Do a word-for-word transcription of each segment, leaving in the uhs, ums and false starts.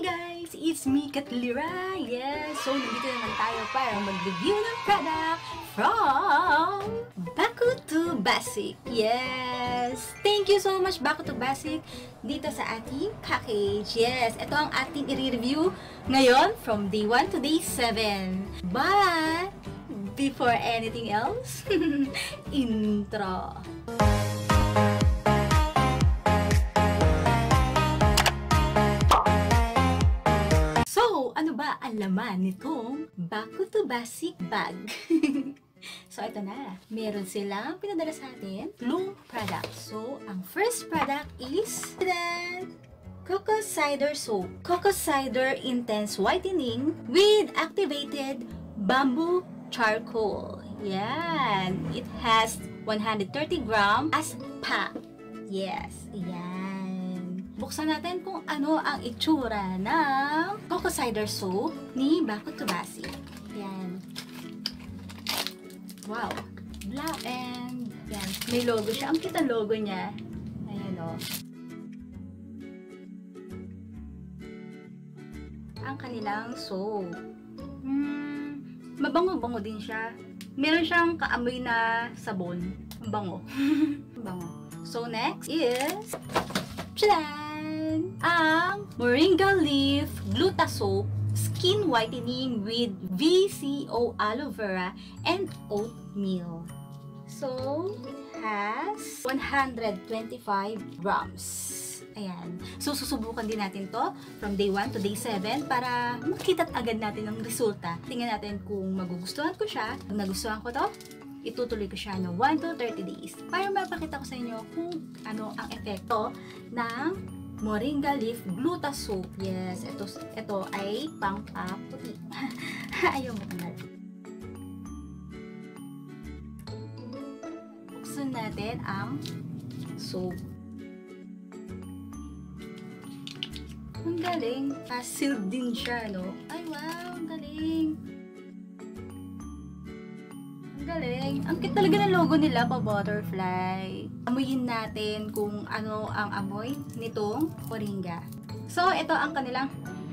guys! It's me, Katlira! Yes! So, nandito naman tayo para mag-review ng product from Baku to Basic. Yes! Thank you so much, Baku to Basic, dito sa ating package. Yes! Ito ang ating i-review ngayon from day one to day seven. But, before anything else, intro! Ano ba ang laman nitong Baku to Basic bag? So, ito na. Meron silang pinadala sa atin blue product. So, ang first product is then Coco Cider Soap. Coco Cider Intense Whitening with activated bamboo charcoal. Yan. It has one hundred thirty grams as pack. Yes. Yan. Buksan natin kung ano ang itsura ng Coco Cider Soap ni Baku to Basic. Yan. Wow. Black and yan. May logo siya. Ang kita logo niya. Ayan o. Ang kanilang soap. Hmm, mabango-bango din siya. Meron siyang kaamoy na sabon. Ang bango. Ang bango. So, next is Tchadan! Ang Moringa Leaf Gluta Soap Skin Whitening with V C O Aloe Vera and Oatmeal. So, it has one hundred twenty-five grams. Ayan. So, susubukan din natin to from day one to day seven para makita't agad natin ang resulta. Tingnan natin kung magugustuhan ko siya. Kung nagustuhan ko to, itutuloy ko siya ng one to thirty days para mapakita ko sa inyo kung ano ang epekto ng Moringa Leaf Gluta Soap. Yes, ito, ito ay pang-puti. Ayaw mo na. Buksan natin ang soap. Ang galing. Sealed din siya, no? Ay, wow! Ang galing. Galing. Ang cute talaga ng logo nila pa butterfly. Amuyin natin kung ano ang amoy nitong moringa. So, ito ang kanilang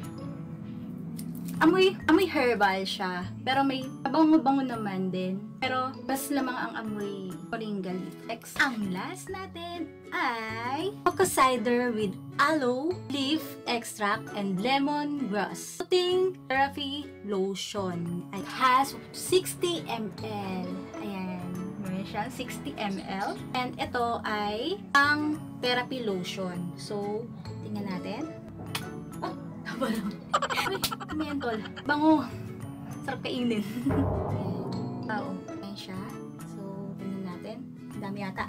amoy, amoy herbal siya. Pero may bango-bango naman din. Pero, mas lamang ang amoy moringa leaf. Next, ang last natin ay Coco Cider with aloe leaf extract and lemon grass soothing therapy lotion. It has sixty milliliters. Ayan, meron siyang sixty milliliters. And ito ay ang therapy lotion. So, tingnan natin. Oh, taba lang. Uy, mentol. Bango. Sarap kainin. Ayan. Oh, ayan siya. So, tingnan natin. Dami yata.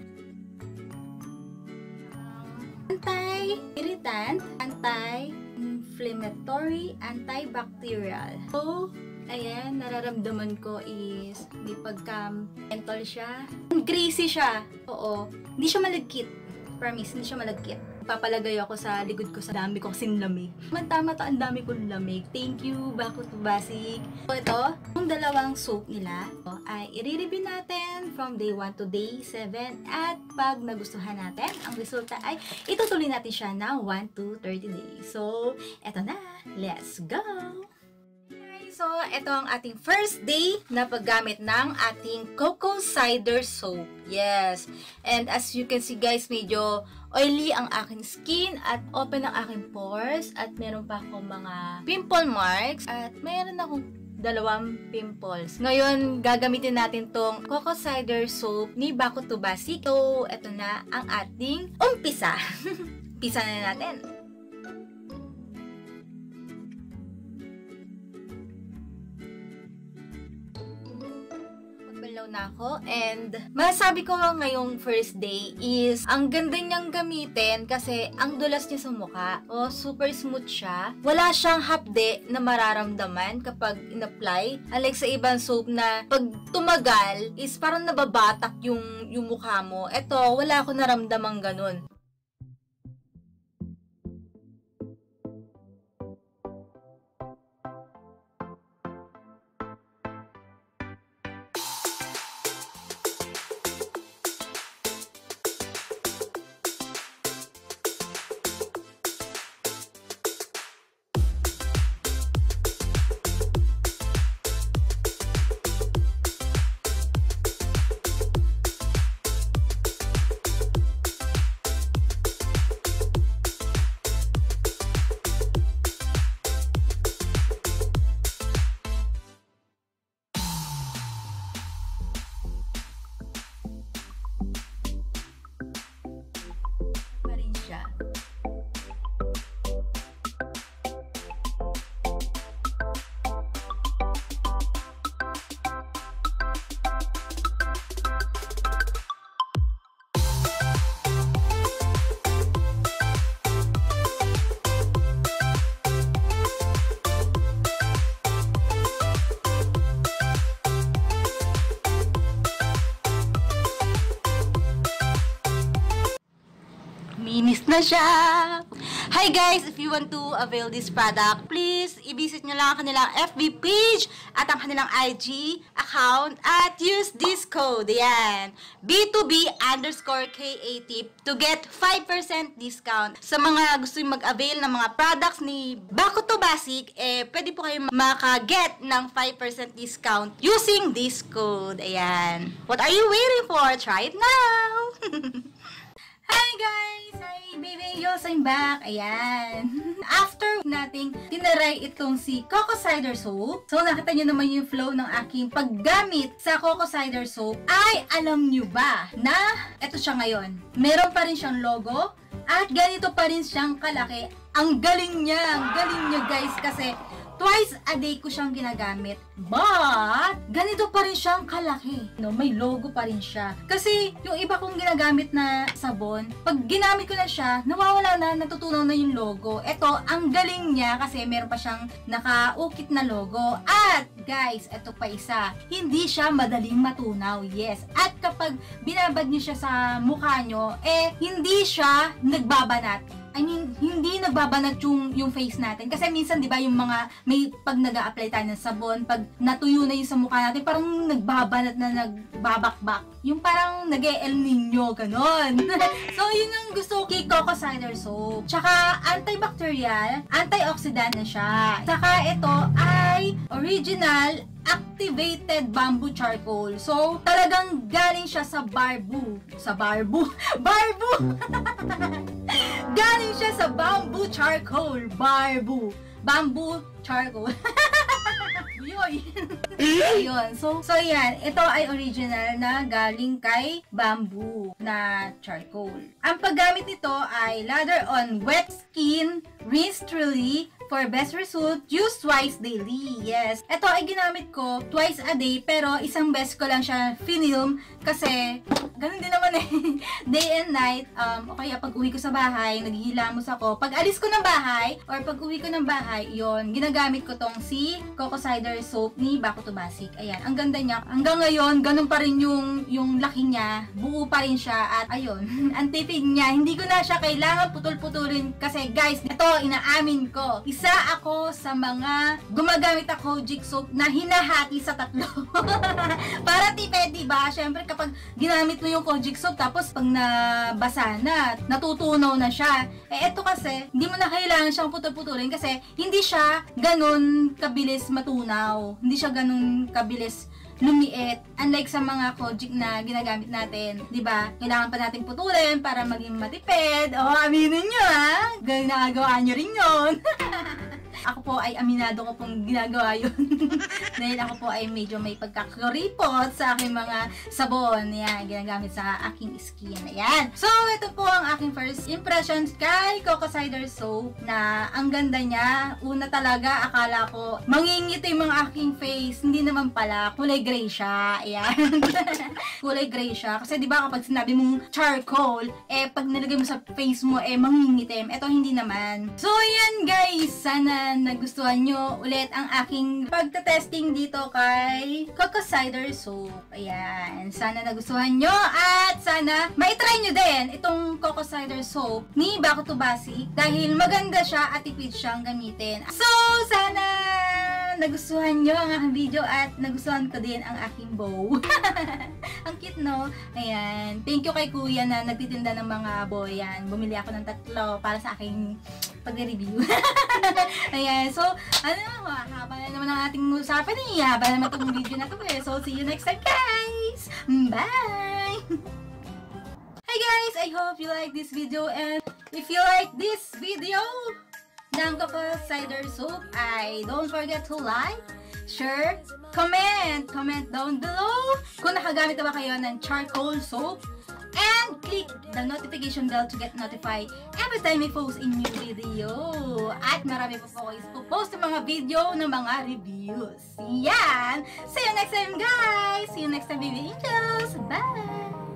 Anti-irritant, anti-inflammatory, antibacterial. So, ayan, nararamdaman ko is may pagka-mentol siya. Greasy siya. Oo. Hindi siya malagkit. Promise, hindi siya malagkit. Papalagay ako sa likod ko sa dami ko kasing lamig. Tama to, ang dami kong lamig. Thank you, Baku to Basic. So, ito, yung dalawang soap nila ay i-review natin from day one to day seven. At pag nagustuhan natin, ang resulta ay itutuloy natin siya ng one to thirty days. So, eto na. Let's go! So, ito ang ating first day na paggamit ng ating Coco Cider Soap. Yes. And as you can see guys, medyo oily ang aking skin at open ang aking pores. At meron pa akong mga pimple marks. At meron akong dalawang pimples. Ngayon, gagamitin natin tong Coco Cider Soap ni Baku to Basic. So, ito na ang ating umpisa. Umpisa na natin. Na ako, and masasabi ko ngayong first day is ang ganda niyang gamitin kasi ang dulas niya sa mukha. O, super smooth siya. Wala siyang hapde na mararamdaman kapag in-apply. Unlike sa ibang soap na pag tumagal is parang nababatak yung, yung mukha mo. Ito, wala ako naramdamang ganun. na siya! Hi guys! If you want to avail this product, please i-visit nyo lang ang kanilang F B page at ang kanilang I G account at use this code. Ayan. B two B underscore K A T to get five percent discount. Sa mga gusto yung mag-avail ng mga products ni Baku to Basic, eh, pwede po kayo maka-get ng five percent discount using this code. Ayan. What are you waiting for? Try it now! Hi guys! Hi baby! Yos, I'm back! Ayan. After nating tinaray itong si Coco Cider Soap, so nakita nyo naman yung flow ng aking paggamit sa Coco Cider Soap, ay alam nyo ba na eto siya ngayon. Meron pa rin siyang logo at ganito pa rin siyang kalaki. Ang galing niya! Ang galing niya guys kasi twice a day ko siyang ginagamit. But, ganito pa rin siyang kalaki. No, may logo pa rin siya. Kasi, yung iba kong ginagamit na sabon, pag ginamit ko na siya, nawawala na, natutunaw na yung logo. Ito, ang galing niya kasi meron pa siyang nakaukit na logo. At, guys, ito pa isa, hindi siya madaling matunaw. Yes. At kapag binabad niyo siya sa mukha nyo, eh, hindi siya nagbabanat. I mean, hindi nagbabanat yung, yung face natin. Kasi minsan, di ba, yung mga, may pag nag-a-apply tayo ng sabon, pag natuyo na yung sa mukha natin, parang nagbabanat na nagbabakbak. Yung parang nag-e-El Nino, ganon. So, yun ang gusto kay Coco Cider Soap. Tsaka, antibacterial, antioxidant na siya. Tsaka, ito ay original activated bamboo charcoal. So, talagang galing siya sa barbu. Sa barbu? Barbu! Galing siya sa bamboo charcoal. Barbu. Bamboo charcoal. Yoy. Ayun. So, so yan. Ito ay original na galing kay bamboo na charcoal. Ang paggamit nito ay lather on wet skin, rinse thoroughly, for best result, use twice daily. Yes. Ito ay ginamit ko twice a day, pero isang beses ko lang siya finilm kasi ganun din naman eh. Day and night, um, o kaya pag uwi ko sa bahay, naghihilamos ako. Pag alis ko ng bahay, or pag uwi ko ng bahay, yon ginagamit ko tong si Coco Cider Soap ni Baku to Basic. Ayan, ang ganda niya. Hanggang ngayon, ganun pa rin yung, yung laki niya. Buo pa rin siya at ayun, ang tipid niya. Hindi ko na siya kailangan putol-putulin kasi guys, ito, inaamin ko. Isa ako sa mga gumagamit ako Kojic soap na hinahati sa tatlo. Para tipid, diba? Syempre kapag ginamit mo yung Kojic soap tapos pag nabasa na, natutunaw na siya. Eh eto kasi, hindi mo na kailangan siyang putol-putulin kasi hindi siya ganun kabilis matunaw. Hindi siya ganun kabilis lumiit. Unlike sa mga Kojic na ginagamit natin, 'di ba? Kailangan pa nating putulin para maging matipid. Oh, aminin niyo ha. Ginagawa niyo rin 'yon. Ako po ay aminado ko pong ginagawa yun. Dahil ako po ay medyo may pagkakuripot sa aking mga sabon. Yan, ginagamit sa aking skin. Ayan. So, ito po ang aking first impressions kay Coco Cider Soap na ang ganda niya. Una talaga, akala ko mangingiti yung mga aking face. Hindi naman pala. Kulay gray siya. Ayan. Kulay gray siya. Kasi diba kapag sinabi mong charcoal, eh pag nilagay mo sa face mo, eh mangingitim. Ito hindi naman. So, yan guys. Sana nagustuhan nyo ulit ang aking pagta-testing dito kay Coco Cider Soap. Ayan. Sana nagustuhan nyo at sana maitry nyo din itong Coco Cider Soap ni Baku to Basic dahil maganda siya at tipid siyang gamitin. So, sana nagustuhan nyo ang aking video at nagustuhan ko din ang aking bow. Ang cute, no? Ayan. Thank you kay kuya na nagtitinda ng mga bow. Ayan. Bumili ako ng tatlo para sa aking pag-review. Ayan. So, ano naman, haba na naman ang ating usapan eh. Haba naman itong video na to eh. So, see you next time, guys! Bye! Hi guys! I hope you like this video and if you like this video ng Coco Cider Soap, I don't forget to like, share, comment, comment down below kung nakagamit na ba kayo ng charcoal soap, and click the notification bell to get notified every time I post a new video. At marami pa po kayo post ng mga video ng mga reviews. Yan! See you next time guys! See you next time baby angels! Bye!